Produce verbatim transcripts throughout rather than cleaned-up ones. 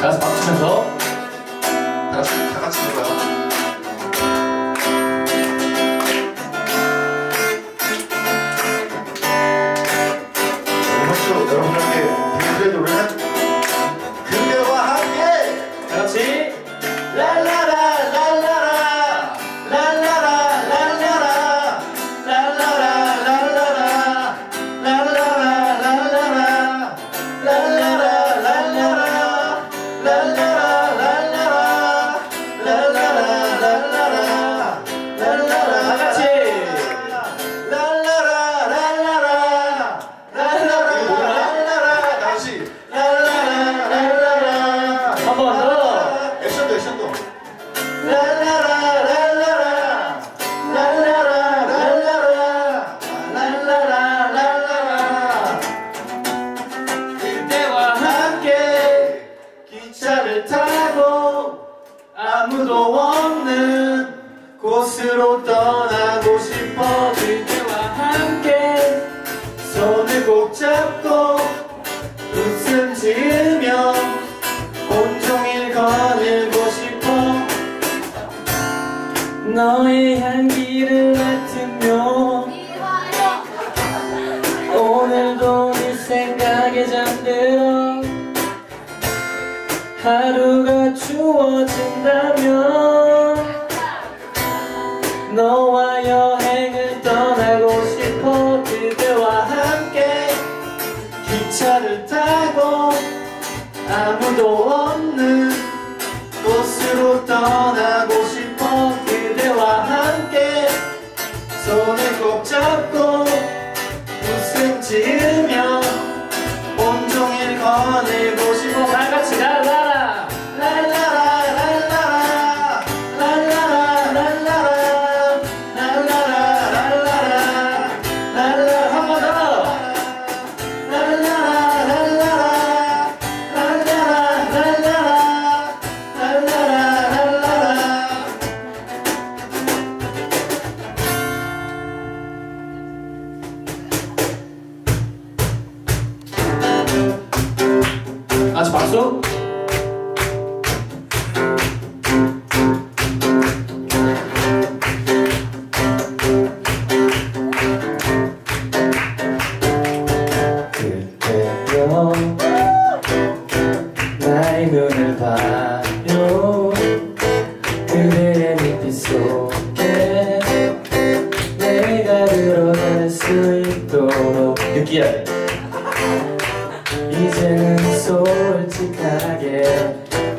가서 박치면서 다 같이 다 같이 불러요. 여러분들께 들려드릴 노래는 그대와 함께 다 같이 랄라라 랄라라 랄라라 랄라라 랄라라 랄라라 랄라라 랄라라 랄라라 랄라라 랄라라 랄라라 랄라라 랄라라 랄라라 다 같이 랄라라 랄라라 랄라라 랄라라 다시 랄라라 랄라라 한 번 더. 액션도 액션도 랄라라 랄라라 랄라라 랄라라 랄라라 랄라라 그대와 함께 기차를 타고 아무도 없는 곳으로 떠나고 싶어 그대와 함께 손을 꼭 잡고 웃음 지으며 온종일 거닐고 싶어 너의 향기를 맡으며 오늘도 네 생각에 잠들어 하루가 추워진다면 너와 여행을 떠나고 싶어 그대와 함께 기차를 타고 아무도 없는 곳으로 떠나고 싶어 그대와 함께 손을 꼭 잡고 웃음 지으며 온종일 거닐고 싶어 다 같이 랄라라 랄라라 랄라라 랄라라 랄라라 랄라라 랄라라 랄라라 한 번 더 랄라라 랄라라 랄라라 랄라라 랄라라 랄라라 같이 박수. 그대여 나의 눈을 봐요 그대의 눈빛 속에 내가 들어갈 수 있도록 느끼야 이제는 솔직하게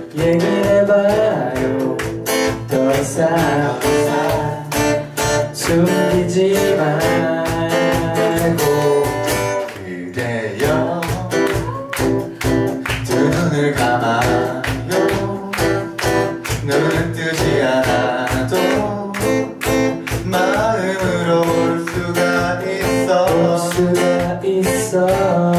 얘기해봐요 더 이상 숨기지 말고 그대여 두 눈을 감아요 눈을 뜨지 않아도 마음으로 볼 수가 있어 볼 수가 있어